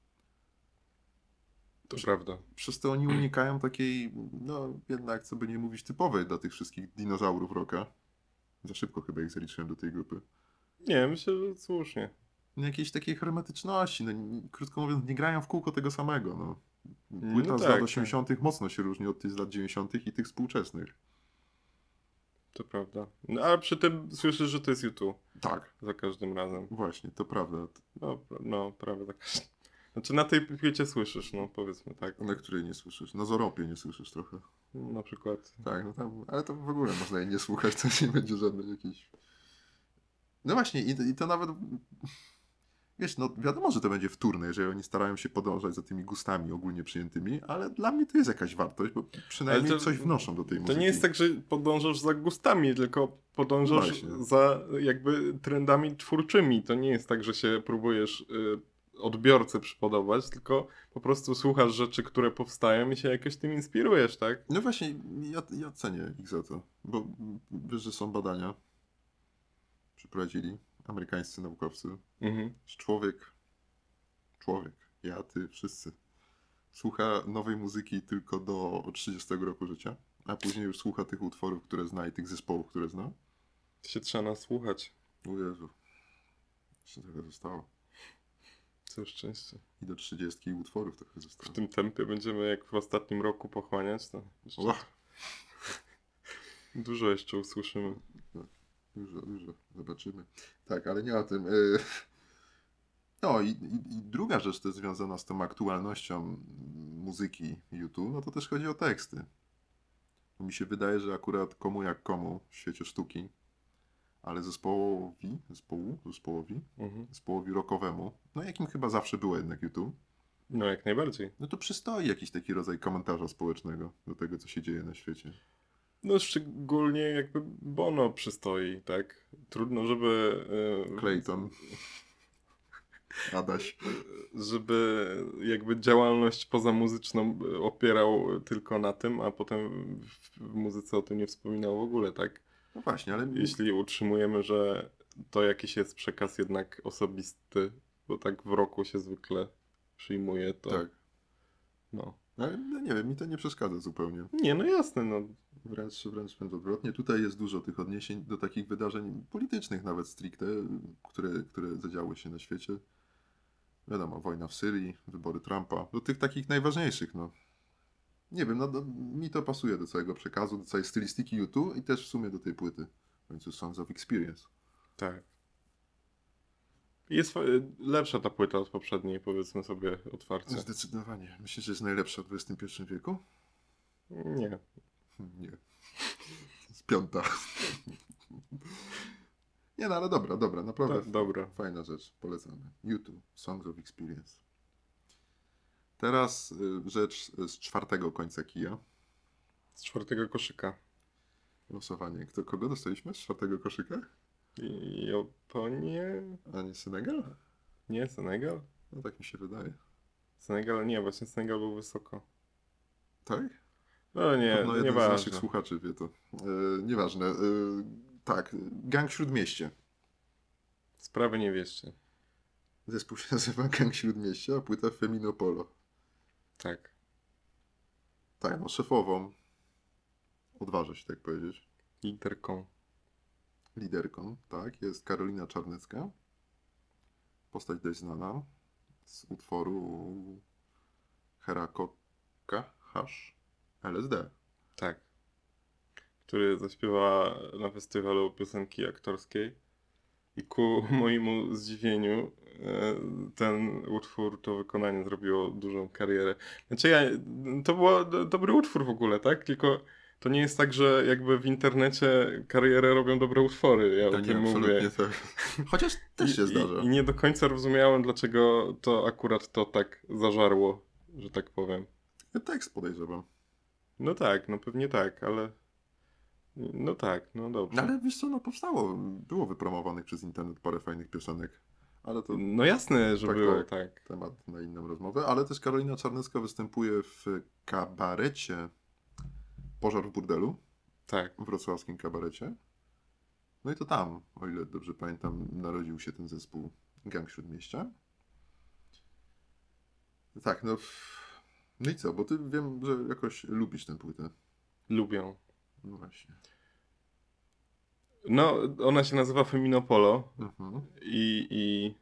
To prawda. Przez to oni unikają takiej, no jednak, co by nie mówić, typowej dla tych wszystkich dinozaurów rocka. Za szybko chyba ich zaliczyłem do tej grupy. Nie, myślę, że słusznie. Jakiejś takiej hermetyczności, no, n- krótko mówiąc, nie grają w kółko tego samego. No. Płyta No z tak, lat tak. osiemdziesiątych mocno się różni od tych z lat dziewięćdziesiątych i tych współczesnych. To prawda. No, ale przy tym słyszysz, że to jest YouTube Tak, za każdym razem. właśnie, to prawda. No, pra- no prawie za każdym. Znaczy na tej płycie słyszysz, no powiedzmy tak. Na której nie słyszysz? Na Zoropie nie słyszysz trochę. Na przykład. Tak, no tam, ale to w ogóle można jej nie słuchać, to nie będzie żadnej jakiejś... No właśnie, i, i to nawet... Wiesz, no wiadomo, że to będzie wtórne, jeżeli oni starają się podążać za tymi gustami ogólnie przyjętymi, ale dla mnie to jest jakaś wartość, bo przynajmniej Ale to- coś wnoszą do tej To muzyki. nie jest tak, że podążasz za gustami, tylko podążasz Właśnie. za jakby trendami twórczymi. To nie jest tak, że się próbujesz y, odbiorcy przypodobać, tylko po prostu słuchasz rzeczy, które powstają i się jakoś tym inspirujesz, tak? No właśnie, ja, ja cenię ich za to, bo wiesz, że są badania, przeprowadzili amerykańscy naukowcy, Mhm. że człowiek, człowiek, ja, ty, wszyscy, słucha nowej muzyki tylko do trzydziestego roku życia, a później już słucha tych utworów, które zna i tych zespołów, które zna. Się trzeba nasłuchać. O Jezu, jeszcze trochę zostało. Całe szczęście. I do trzydziestki utworów trochę W zostało. tym tempie będziemy jak w ostatnim roku pochłaniać, to jeszcze Ła, dużo jeszcze usłyszymy. dużo, dużo, zobaczymy. Tak, ale nie o tym. y. No i, i, i druga rzecz też związana z tą aktualnością muzyki YouTube, no to też chodzi o teksty. Bo mi się wydaje, że akurat komu jak komu w świecie sztuki, ale zespołowi, zespołu, zespołowi, Mhm. zespołowi rockowemu, no jakim chyba zawsze było jednak YouTube, No jak najbardziej. no to przystoi jakiś taki rodzaj komentarza społecznego do tego, co się dzieje na świecie. No szczególnie jakby Bono przystoi, tak? Trudno, żeby... y, Clayton. Adaś. żeby jakby działalność pozamuzyczną opierał tylko na tym, a potem w, w muzyce o tym nie wspominał w ogóle, tak? No właśnie, ale Jeśli utrzymujemy, że to jakiś jest przekaz jednak osobisty, bo tak w roku się zwykle przyjmuje, to tak. no. Ale no nie wiem, mi to nie przeszkadza zupełnie. Nie, no jasne, no. Wręcz, wręcz, wręcz odwrotnie. Tutaj jest dużo tych odniesień do takich wydarzeń politycznych nawet stricte, które, które zadziały się na świecie. Wiadomo, wojna w Syrii, wybory Trumpa, do tych takich najważniejszych, no. Nie wiem, no, no mi to pasuje do całego przekazu, do całej stylistyki U dwa i też w sumie do tej płyty. W końcu Songs of Experience. Tak. Jest fa- lepsza ta płyta od poprzedniej, powiedzmy sobie otwarcie. Zdecydowanie. Myślisz, że jest najlepsza w dwudziestym pierwszym wieku? Nie. Nie. Z piąta. Nie no, ale dobra, dobra, naprawdę Do, dobra. fajna rzecz, polecamy. U dwa, Songs of Experience. Teraz y, rzecz z czwartego końca kija. Z czwartego koszyka. Losowanie. Kto, kogo dostaliśmy z czwartego koszyka? I Japonię? A nie Senegal? Nie, Senegal? No tak mi się wydaje. Senegal nie, właśnie Senegal był wysoko. Tak? No nie, Pewno jeden z nieważne. naszych słuchaczy wie to. E, nieważne. E, tak, Gang Śródmieście. Sprawy nie wieszcie. Zespół się nazywa Gang Śródmieście, a płyta Feminopolo. Tak. Tak, no szefową. Odważę się tak powiedzieć. Literką. Liderką, tak, jest Karolina Czarnecka. Postać dość znana z utworu Herakoka Hash L S D. Tak. Który zaśpiewała na festiwalu piosenki aktorskiej. I ku mojemu zdziwieniu e, ten utwór, to wykonanie zrobiło dużą karierę. Znaczy ja, to był do, dobry utwór w ogóle, tak? Tylko to nie jest tak, że jakby w internecie karierę robią dobre utwory, ja To o nie, tym mówię. absolutnie tak. Chociaż też się I, zdarza. I, I nie do końca rozumiałem, dlaczego to akurat to tak zażarło, że tak powiem. Tekst podejrzewam. No tak, no pewnie tak, ale... No tak, no dobrze. No ale wiesz co, no powstało. Było wypromowanych przez internet parę fajnych piosenek. Ale to No jasne, że Tak, było, tak. tak. temat na inną rozmowę. Ale też Karolina Czarnecka występuje w kabarecie Pożar w burdelu. Tak. W wrocławskim kabarecie. No i to tam, o ile dobrze pamiętam, narodził się ten zespół Gang Śródmieścia. Tak, no. No i co, bo ty wiem, że jakoś lubisz tę płytę. Lubią. No właśnie. No, ona się nazywa Feminopolo Mhm. i, i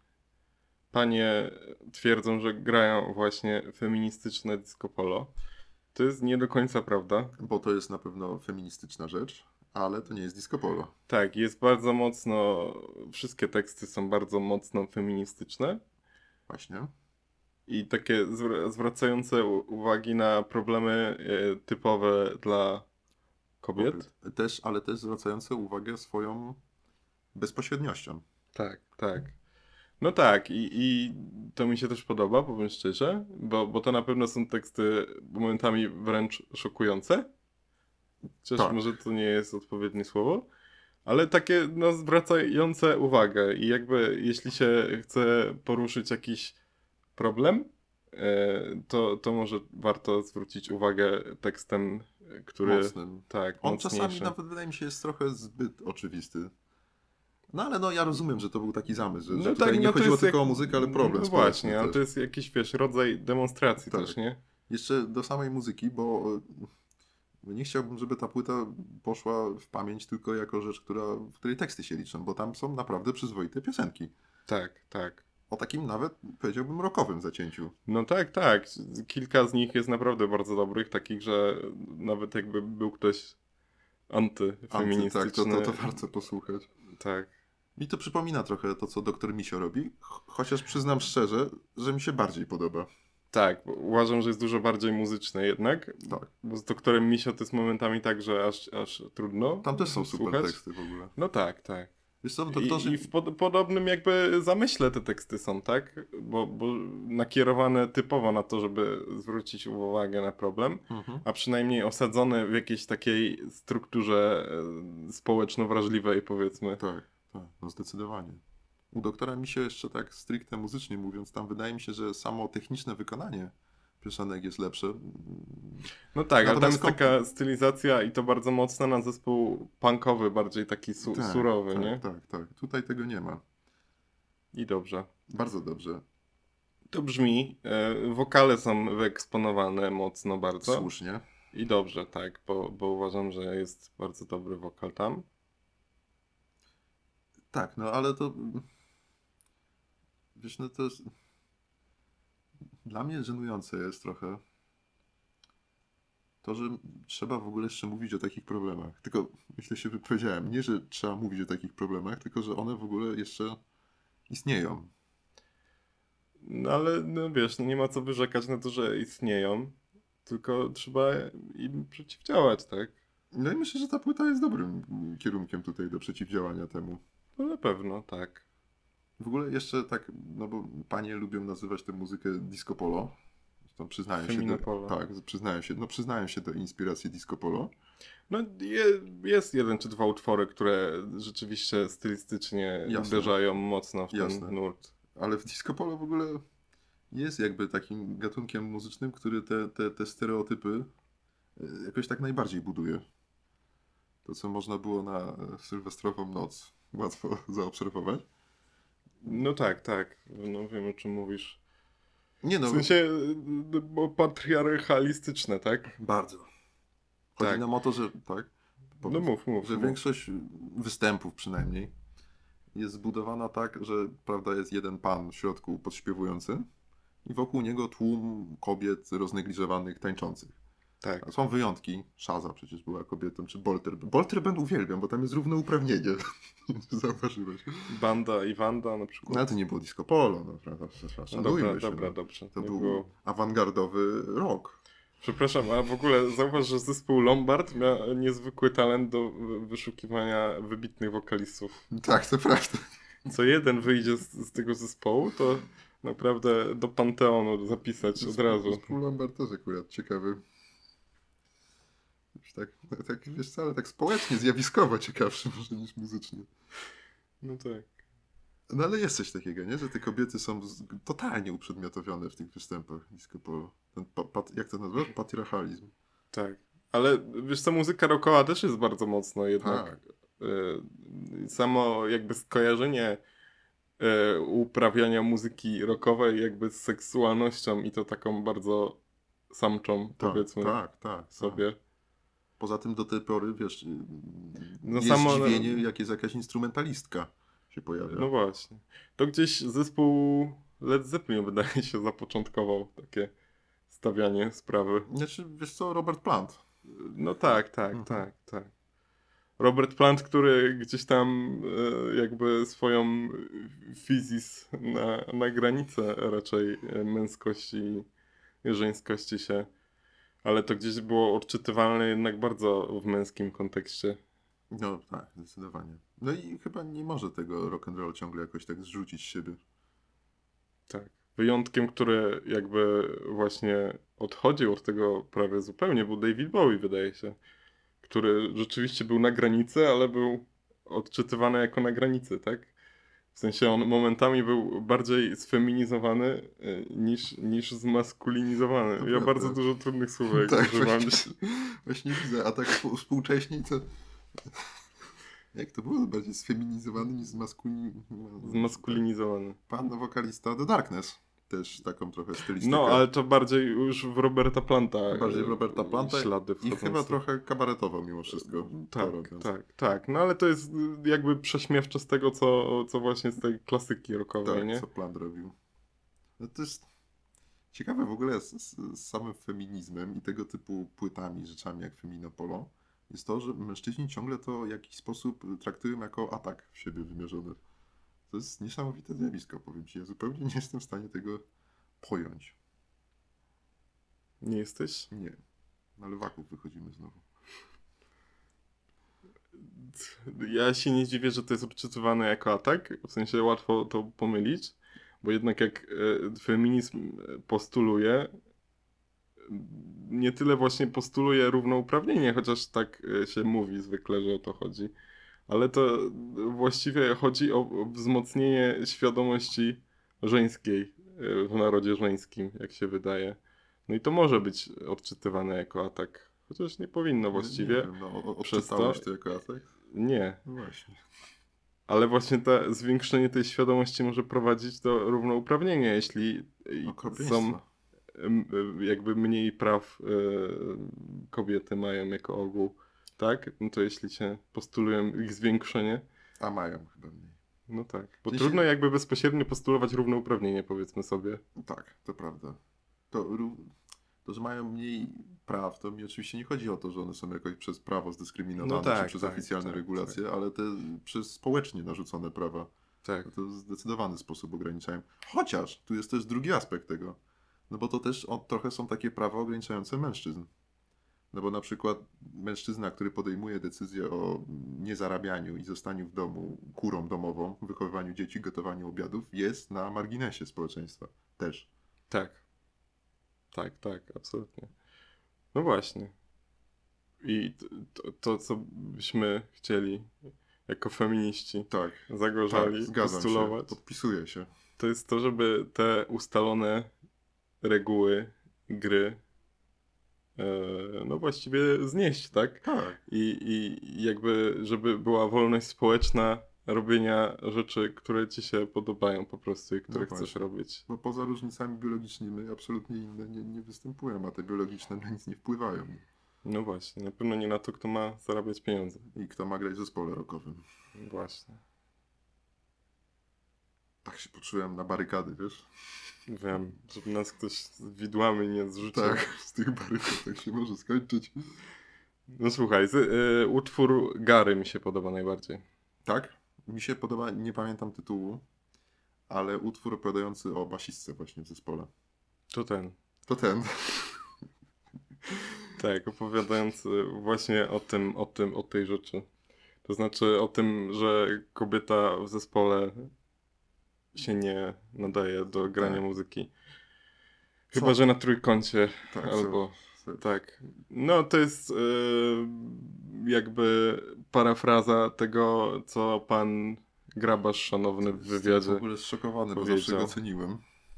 panie twierdzą, że grają właśnie feministyczne disco polo. To jest nie do końca prawda. Bo to jest na pewno feministyczna rzecz, ale to nie jest disco polo. Tak, jest bardzo mocno, wszystkie teksty są bardzo mocno feministyczne Właśnie. i takie zwr- zwracające u- uwagi na problemy e, typowe dla kobiet. Też, ale też zwracające uwagę swoją bezpośredniością. Tak, tak. No tak, i, i to mi się też podoba, powiem szczerze, bo, bo to na pewno są teksty momentami wręcz szokujące. Chociaż Tak. może to nie jest odpowiednie słowo, ale takie no, zwracające uwagę. I jakby jeśli się chce poruszyć jakiś problem, e, to, to może warto zwrócić uwagę tekstem, który... Mocnym. Tak, On mocniejszy. czasami nawet wydaje mi się jest trochę zbyt oczywisty. No ale no ja rozumiem, że to był taki zamysł, że, No że tak, tutaj nie no to chodziło jest tylko jak- o muzykę, ale problem No społeczny właśnie, ale też. to jest jakiś, wiesz, rodzaj demonstracji Tak. też, nie? Jeszcze do samej muzyki, bo e, nie chciałbym, żeby ta płyta poszła w pamięć tylko jako rzecz, która, w której teksty się liczą, bo tam są naprawdę przyzwoite piosenki. Tak, tak. O takim nawet, powiedziałbym, rockowym zacięciu. No tak, tak. Kilka z nich jest naprawdę bardzo dobrych, takich, że nawet jakby był ktoś Anty, antyfeministyczny. tak, to, to, to warto posłuchać. Tak. Mi to przypomina trochę to, co doktor Misio robi, ch- chociaż przyznam szczerze, że mi się bardziej podoba. Tak, bo uważam, że jest dużo bardziej muzyczne jednak. Tak. Bo z doktorem Misio to jest momentami tak, że aż, aż trudno Tam też są super słuchać. teksty w ogóle. No tak, tak. Wiesz co, w I, doktorze... I w pod, podobnym jakby zamyśle te teksty są, tak? Bo, bo nakierowane typowo na to, żeby zwrócić uwagę na problem, Mhm. a przynajmniej osadzone w jakiejś takiej strukturze e, społeczno-wrażliwej, powiedzmy. Tak, tak, no zdecydowanie. U doktora mi się jeszcze tak stricte muzycznie mówiąc, tam wydaje mi się, że samo techniczne wykonanie piosenek jest lepsze. No tak, ale tam Natomiast jest komp- taka stylizacja i to bardzo mocna na zespół punkowy, bardziej taki su- Tak, surowy, tak, nie? tak, tak. Tutaj tego nie ma. I dobrze. Bardzo dobrze. To brzmi, e, wokale są wyeksponowane mocno bardzo. Słusznie. I dobrze, tak, bo, bo uważam, że jest bardzo dobry wokal tam. Tak, no ale to... Wiesz, no to jest... Dla mnie żenujące jest trochę to, że trzeba w ogóle jeszcze mówić o takich problemach. Tylko, myślę, się wypowiedziałem, nie, że trzeba mówić o takich problemach, tylko, że one w ogóle jeszcze istnieją. No ale no wiesz, no nie ma co wyrzekać na to, że istnieją, tylko trzeba im przeciwdziałać, tak? No i myślę, że ta płyta jest dobrym kierunkiem tutaj do przeciwdziałania temu. No na pewno, tak. W ogóle jeszcze tak, no bo panie lubią nazywać tę muzykę disco polo. Zresztą przyznają się Femina do, polo. tak, przyznają się, no przyznają się do inspiracji disco polo. No je, jest jeden czy dwa utwory, które rzeczywiście stylistycznie Jasne. uderzają mocno w ten Jasne. nurt. Ale w disco polo w ogóle jest jakby takim gatunkiem muzycznym, który te, te, te stereotypy y, jakoś tak najbardziej buduje. To, co można było na e, sylwestrową noc łatwo zaobserwować. No tak, tak, no wiem o czym mówisz. Nie no, W sensie y, bo patriarchalistyczne, tak? bardzo. Chodzi Tak. nam o to, że tak, No powiedz, mów, mów. że mów. większość występów przynajmniej jest zbudowana tak, że prawda jest jeden pan w środku podśpiewujący i wokół niego tłum kobiet roznegliżowanych, tańczących. Tak. A są wyjątki. Szaza przecież była kobietą, czy Bolter. Bolter będę uwielbiam, bo tam jest równouprawnienie. Zauważyłeś. Banda i Wanda na przykład. No ale to nie było disco polo, no prawda? No Szanujmy dobra, się, dobra, no. dobrze. To Nie był było. awangardowy rock. Przepraszam, a w ogóle zauważ, że zespół Lombard miał niezwykły talent do wy- wyszukiwania wybitnych wokalistów. Tak, to prawda. Co jeden wyjdzie z, z tego zespołu, to naprawdę do Panteonu zapisać od razu. Zespół Lombard też akurat ciekawy. Już tak, tak, wiesz co, ale tak społecznie, zjawiskowo ciekawszy może niż muzycznie. No tak. No ale jest coś takiego, nie? Że te kobiety są z, totalnie uprzedmiotowione w tych występach disco polo. Ten pa, pat, jak to nazywa? Patriarchalizm. Tak. Ale wiesz co, muzyka rockowa też jest bardzo mocno jednak. Tak. Y, samo jakby skojarzenie y, uprawiania muzyki rockowej jakby z seksualnością i to taką bardzo samczą, Tak, powiedzmy tak, tak, sobie. Tak. Poza tym do tej pory, wiesz, No jest samo- zdziwienie, jak jest jakaś instrumentalistka się pojawia. No właśnie. To gdzieś zespół Led Zeppelin wydaje się zapoczątkował takie stawianie sprawy. Znaczy, wiesz co, Robert Plant. No tak, tak, Mhm. tak, tak. Robert Plant, który gdzieś tam e, jakby swoją fizis na, na granicę raczej e, męskości i żeńskości się, ale to gdzieś było odczytywalne jednak bardzo w męskim kontekście. No tak, zdecydowanie. No i chyba nie może tego rock and roll ciągle jakoś tak zrzucić z siebie. Tak. Wyjątkiem, który jakby właśnie odchodził od tego prawie zupełnie, był David Bowie, wydaje się. Który rzeczywiście był na granicy, ale był odczytywany jako na granicy, tak? W sensie on momentami był bardziej sfeminizowany y, niż, niż zmaskulinizowany. To Ja prawda. bardzo dużo trudnych słówek Tak, używam. właśnie, właśnie widzę, a tak współ- współcześniej to... Jak to było? Bardziej sfeminizowany niż zmaskulinizowany. Zmaskulinizowany. Pan wokalista The Darkness. Też taką trochę stylistykę. No, ale to bardziej już w Roberta Planta. Bardziej w y, Roberta Planta ślady I wchodzące. chyba trochę kabaretowo mimo wszystko. to Tak, robiąc. tak, tak. No ale to jest y, jakby prześmiewcze z tego, co, co właśnie z tej klasyki rockowej, Tak, nie? co Plant robił. No to jest ciekawe w ogóle z, z, z samym feminizmem i tego typu płytami, rzeczami jak Feminopolo, jest to, że mężczyźni ciągle to w jakiś sposób traktują jako atak w siebie wymierzony. To jest niesamowite zjawisko, powiem ci. Ja zupełnie nie jestem w stanie tego pojąć. Nie jesteś? Nie. Na lewaków wychodzimy znowu. Ja się nie dziwię, że to jest odczytywane jako atak, w sensie łatwo to pomylić, bo jednak jak e, feminizm postuluje, nie tyle właśnie postuluje równouprawnienie, chociaż tak e, się mówi zwykle, że o to chodzi, Ale to właściwie chodzi o o wzmocnienie świadomości żeńskiej y, w narodzie żeńskim, jak się wydaje. No i to może być odczytywane jako atak, chociaż nie powinno Nie właściwie. wiem, no, o- Przez odczytałeś to- to jako atak? Nie, No właśnie. ale właśnie to zwiększenie tej świadomości może prowadzić do równouprawnienia, jeśli y, są Okropieństwo. m, y, jakby mniej praw y, kobiety mają jako ogół, tak? No to jeśli się postulują ich zwiększenie, A mają chyba mniej. no tak. Bo W sensie- trudno jakby bezpośrednio postulować równouprawnienie, powiedzmy sobie. Tak, to prawda. To, ró- to, że mają mniej praw, to mi oczywiście nie chodzi o to, że one są jakoś przez prawo zdyskryminowane, No tak, czy przez tak, oficjalne tak, regulacje, ale te przez społecznie narzucone prawa. Tak. To w zdecydowany sposób ograniczają. Chociaż tu jest też drugi aspekt tego. No bo to też o, trochę są takie prawa ograniczające mężczyzn. No bo na przykład mężczyzna, który podejmuje decyzję o niezarabianiu i zostaniu w domu kurą domową, wychowywaniu dzieci, gotowaniu obiadów, jest na marginesie społeczeństwa. Też. Tak. Tak, tak, absolutnie. No właśnie. I to, to, to co byśmy chcieli jako feminiści Tak, zagorzali tak, zgadzam postulować, się. Podpisuję się. to jest to, żeby te ustalone reguły gry e, no właściwie znieść, tak? Tak. I, I jakby, żeby była wolność społeczna robienia rzeczy, które ci się podobają po prostu i które No chcesz właśnie. robić. Bo poza różnicami biologicznymi absolutnie inne nie, nie występują, a te biologiczne na nic nie wpływają. No właśnie, na pewno nie na to, kto ma zarabiać pieniądze. I kto ma grać w zespole rockowym. Właśnie. Tak się poczułem na barykady, wiesz? Wiem, żeby nas ktoś z widłami nie zrzucił. Tak, z tych barykad tak się może skończyć. No słuchaj, z, y, utwór Gary mi się podoba najbardziej. Tak? Mi się podoba, nie pamiętam tytułu, ale utwór opowiadający o basistce właśnie w zespole. To ten. To ten. Tak, opowiadający właśnie o tym, o tym, o tej rzeczy. To znaczy o tym, że kobieta w zespole się nie nadaje do grania Tak. muzyki. Chyba, Co? że na trójkącie Tak, albo... co- Tak. No to jest y, jakby parafraza tego, co pan Grabarz szanowny w Jestem w wywiadzie. ogóle zszokowany, bo powiedział. zawsze go ceniłem.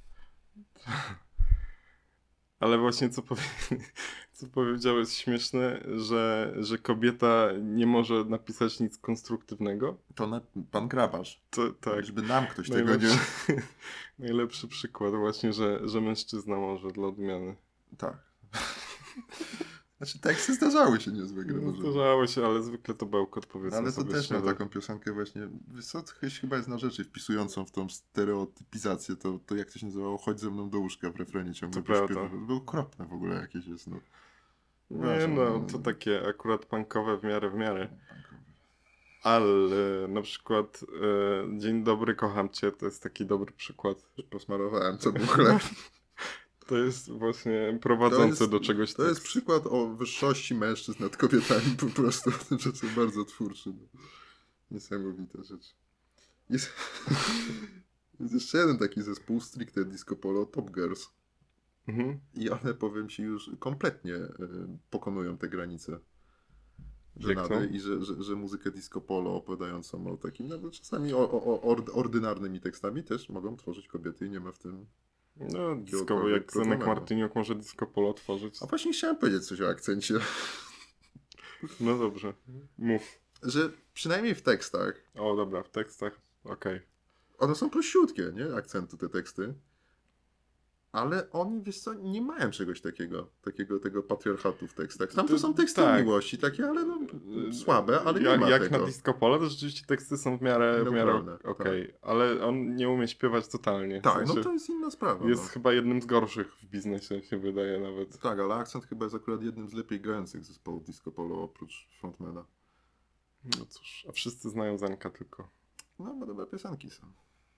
Ale właśnie co, powie... co powiedział jest śmieszne, że, że kobieta nie może napisać nic konstruktywnego. To na, pan Grabarz. To tak. Żeby nam ktoś tego Najlepszy, nie... najlepszy przykład właśnie, że, że mężczyzna może dla odmiany. Tak. Znaczy teksty zdarzały się niezłe gry. No, może. zdarzało się, ale zwykle to bełkot, powiedzmy Ale to sobie też miał szczerze. taką piosenkę właśnie, wiesz co, chyś- chyba jest na rzeczy wpisującą w tą stereotypizację, to, to jak to się nazywało, chodź ze mną do łóżka w refrenie ciągle To prawda. pośpiewa. To było okropne w ogóle jakieś jest, no. Nie Przepraszam, no, to takie akurat punkowe w miarę w miarę. Punkowe. Ale na przykład e, Dzień dobry, kocham cię, to jest taki dobry przykład. Posmarowałem, co był chleb. To jest właśnie prowadzące To jest- do czegoś To jest przykład o wyższości mężczyzn nad kobietami po prostu, o tym, że są bardzo twórczy. No. Niesamowita rzecz. Jest, jest jeszcze jeden taki zespół, stricte disco polo, Top Girls. Mhm. I one, powiem ci, już kompletnie y, pokonują te granice Jak to? żenady i że, że, że muzykę disco polo opowiadającą o takim, no bo czasami o, o, o ord- ordynarnymi tekstami też mogą tworzyć kobiety i nie ma w tym... No, disco, Jakiegokolwiek jak Zenek problemu. Martyniuk może disco polo tworzyć. A właśnie chciałem powiedzieć coś o akcencie, No dobrze, mów. że przynajmniej w tekstach O dobra, w tekstach, okej. one są prościutkie, nie? Akcenty, te teksty. Ale oni, wiesz co, nie mają czegoś takiego, takiego tego patriarchatu w tekstach. Tam to To- są teksty tak. o miłości, takie, ale no, słabe, ale nie jak, ma jak tego. na disco polo, to rzeczywiście teksty są w miarę, w miarę Neutralne, okej, ale on nie umie śpiewać totalnie. W Tak, sensie no to jest inna sprawa. jest no. chyba jednym z gorszych w biznesie, się wydaje nawet. Tak, ale akcent chyba jest akurat jednym z lepiej grających zespołów disco polo oprócz frontmana. No cóż, a wszyscy znają Zenka tylko. No, bo dobre piosenki są.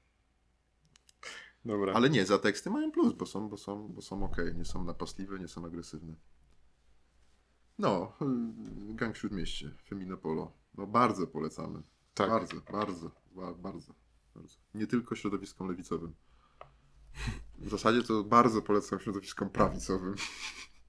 Dobra. Ale nie, za teksty mają plus, bo są, bo są, bo są okej, nie są napastliwe, nie są agresywne. No, y, Gang w Śródmieście, Feminopolo. No bardzo polecamy. Tak. Bardzo, bardzo, ba- bardzo, bardzo. Nie tylko środowiskom lewicowym. W zasadzie to bardzo polecam środowiskom prawicowym.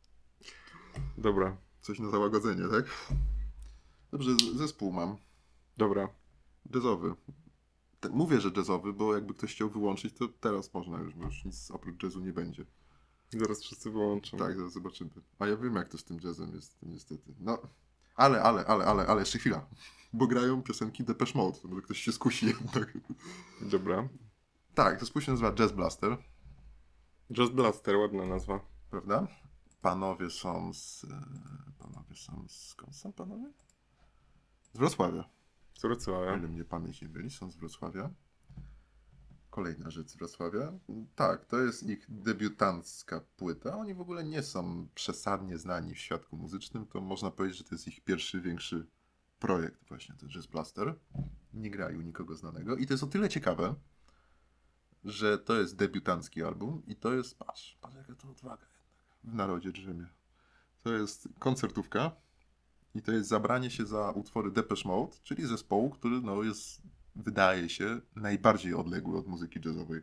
Dobra. Coś na załagodzenie, tak? Dobrze, z- zespół mam. Dobra. Jazzowy. Te- Mówię, że jazzowy, bo jakby ktoś chciał wyłączyć, to teraz można już, bo już nic oprócz jazzu nie będzie. Zaraz wszyscy wyłączą. Tak, zaraz zobaczymy. A ja wiem, jak to z tym jazzem jest, niestety. No, ale, ale, ale, ale, ale, jeszcze chwila. Bo grają piosenki Depeche Mode, może ktoś się skusi jednak. Dobra. Tak, zespół się nazywa Jazz Blaster, Just Blaster, ładna nazwa. prawda? Panowie są z... e, Panowie są z... Skąd są panowie? Z Wrocławia. Z Wrocławia. O ile mnie pamięć nie byli, są z Wrocławia. Kolejna rzecz z Wrocławia. Tak, to jest ich debiutancka płyta. Oni w ogóle nie są przesadnie znani w świadku muzycznym. To można powiedzieć, że to jest ich pierwszy, większy projekt właśnie, to Jazz Blaster. Nie grają nikogo znanego. I to jest o tyle ciekawe, że to jest debiutancki album i to jest, patrz, patrz jaka to odwaga jednak w narodzie drzemie. To jest koncertówka i to jest zabranie się za utwory Depeche Mode, czyli zespołu, który no, jest, wydaje się, najbardziej odległy od muzyki jazzowej.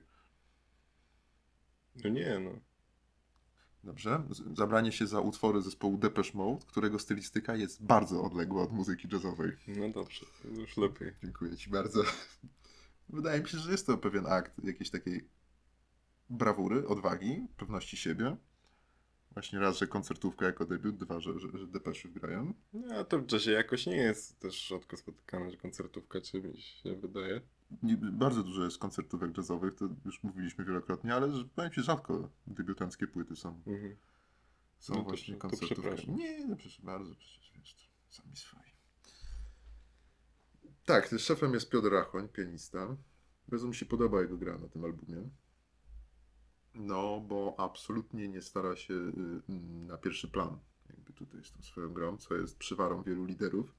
No nie, no. Dobrze? Z- Zabranie się za utwory zespołu Depeche Mode, którego stylistyka jest bardzo odległa od muzyki jazzowej. No dobrze, to już lepiej. Dziękuję Ci bardzo. Wydaje mi się, że jest to pewien akt jakiejś takiej brawury, odwagi, pewności siebie. Właśnie raz, że koncertówka jako debiut, dwa, że, że, że Depeche grają. No a to w jazzie jakoś nie jest też rzadko spotykane, że koncertówka czymś się wydaje. Nie, bardzo dużo jest koncertówek jazzowych, to już mówiliśmy wielokrotnie, ale że, powiem Ci, rzadko debiutanckie płyty są, Mhm. są No to- właśnie to koncertówkami. przepraszam. Nie, no proszę bardzo, przecież wiesz, to sami swoi. Tak, szefem jest Piotr Rachoń, pianista. Bardzo mi się podoba jego gra na tym albumie. No, bo absolutnie nie stara się y, mm, na pierwszy plan, jakby tutaj z tą swoją grą, co jest przywarą wielu liderów.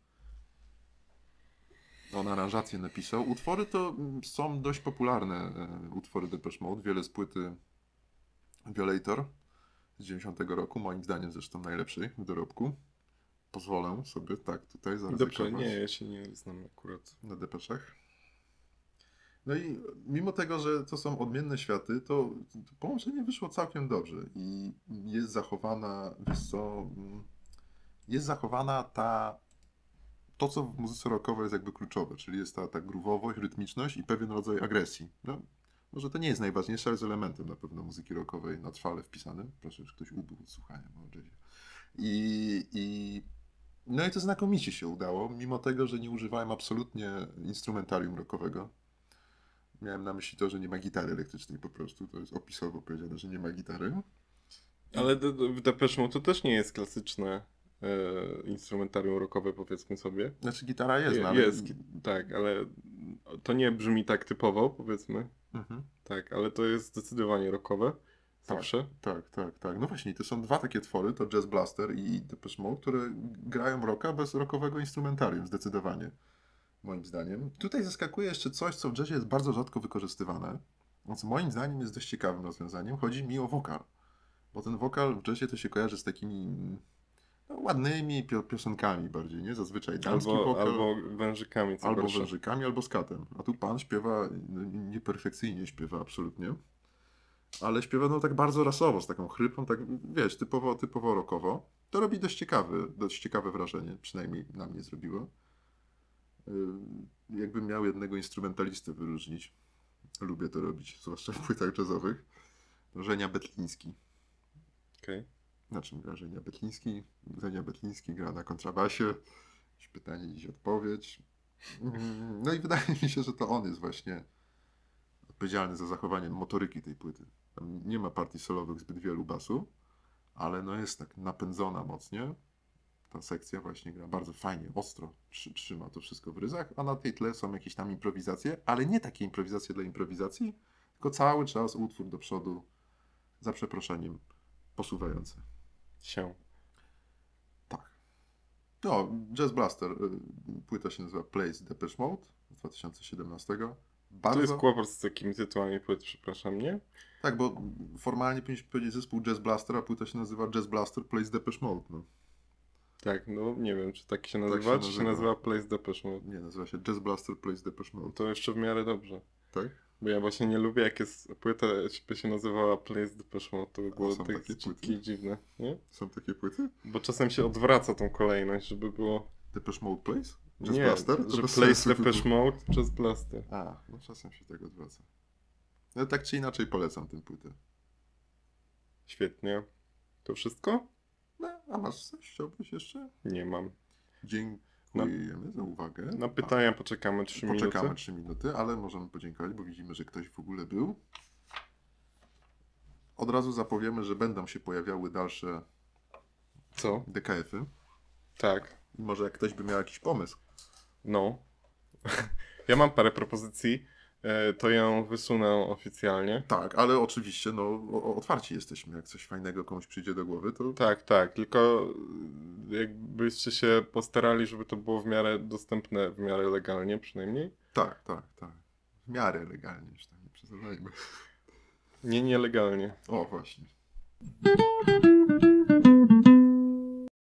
On aranżację napisał. Utwory to mm, są dość popularne, e, utwory Depeche Mode. Wiele z płyty Violator z dziewięćdziesiątego roku, moim zdaniem zresztą najlepszej w dorobku. Pozwolę sobie tak tutaj Dobrze, zaryzykować nie, ja się nie znam akurat. na Depeszach. No i mimo tego, że to są odmienne światy, to, to połączenie wyszło całkiem dobrze i jest zachowana, wiesz co, mm, jest zachowana ta, to co w muzyce rockowej jest jakby kluczowe, czyli jest ta, ta gruwowość, rytmiczność i pewien rodzaj agresji. No, może to nie jest najważniejsze, ale jest elementem na pewno muzyki rockowej na trwale wpisanym. Proszę, że ktoś ubył od słuchania o jazzie. I, i no i to znakomicie się udało, mimo tego, że nie używałem absolutnie instrumentarium rockowego. Miałem na myśli to, że nie ma gitary elektrycznej po prostu. To jest opisowo powiedziane, że nie ma gitary. Ale d- d- w Depeche Mode to też nie jest klasyczne e, instrumentarium rockowe, powiedzmy sobie. Znaczy gitara jest, Je- no, ale... jest, ki- tak, ale to nie brzmi tak typowo, powiedzmy. Mhm. Tak, ale to jest zdecydowanie rockowe. Zawsze. Tak, tak, tak. No właśnie, to są dwa takie twory, to Jazz Blaster i Depeche Mode, które grają rocka bez rockowego instrumentarium, zdecydowanie, moim zdaniem. Tutaj zaskakuje jeszcze coś, co w jazzie jest bardzo rzadko wykorzystywane, co moim zdaniem jest dość ciekawym rozwiązaniem. Chodzi mi o wokal, bo ten wokal w jazzie to się kojarzy z takimi no, ładnymi pio- piosenkami bardziej, nie? Zazwyczaj damski Albo, wokal, albo wężykami, co albo gorsza. wężykami, albo skatem. A tu pan śpiewa, no, nieperfekcyjnie śpiewa absolutnie. Ale śpiewa no tak bardzo rasowo, z taką chrypą, tak wiesz, typowo, typowo rockowo. To robi dość ciekawe, dość ciekawe wrażenie, przynajmniej na mnie zrobiło. Yy, Jakbym miał jednego instrumentalistę wyróżnić, lubię to robić, zwłaszcza w płytach jazzowych, Żenia Betliński. Okej. Na czym gra Żenia Betliński? Żenia Betliński gra na kontrabasie. Dziś pytanie, dziś odpowiedź. Mm, No i wydaje mi się, że to on jest właśnie odpowiedzialny za zachowanie motoryki tej płyty. Tam nie ma partii solowych zbyt wielu basu, ale no jest tak napędzona mocnie. Ta sekcja właśnie gra bardzo fajnie, ostro trzy, trzyma to wszystko w ryzach, a na tej tle są jakieś tam improwizacje, ale nie takie improwizacje dla improwizacji, tylko cały czas utwór do przodu, za przeproszeniem, posuwający. Się. Tak. No, Jazz Blaster, y, płyta się nazywa Place Depeche Mode z dwa tysiące siedemnastego. To jest Bardzo... kłopot z takimi tytułami płyt, przepraszam, nie? Tak, bo formalnie powinniśmy powiedzieć zespół Jazz Blaster, a płyta się nazywa Jazz Blaster Plays Depeche Mode. No. Tak, no nie wiem, czy tak się Tak nazywa, się czy się nazywa. nazywa Place Depeche Mode. Nie, nazywa się Jazz Blaster Plays Depeche No Mode. to jeszcze w miarę dobrze. Tak? Bo ja właśnie nie lubię, jak jest płyta by się nazywała Place Depeche Mode, to by było są tak takie płyty? takie dziwne, nie? Są takie płyty? Bo czasem się odwraca tą kolejność, żeby było... Depeche Mode Place? Jazz Nie, Blaster? To że bez Place sensu. Depeche Mode, Jazz Blaster. A, no czasem się tego zwraca. No tak czy inaczej polecam tę płytę. Świetnie. To wszystko? No, a masz coś? Chciałbyś jeszcze? Nie mam. Dziękujemy za uwagę. Na pytania poczekamy trzy minuty. Poczekamy trzy minuty, ale możemy podziękować, bo widzimy, że ktoś w ogóle był. Od razu zapowiemy, że będą się pojawiały dalsze Co? D K F-y. Tak. I może jak ktoś by miał jakiś pomysł. No. Ja mam parę propozycji. e, To ją wysunę oficjalnie. Tak, ale oczywiście no, o- otwarci jesteśmy. Jak coś fajnego komuś przyjdzie do głowy, to Tak, tak. Tylko e, jakbyście się postarali, żeby to było w miarę dostępne, w miarę legalnie przynajmniej. tak, tak, tak. W miarę legalnie, już tam nie przesadzajmy. Nie nielegalnie. O, właśnie.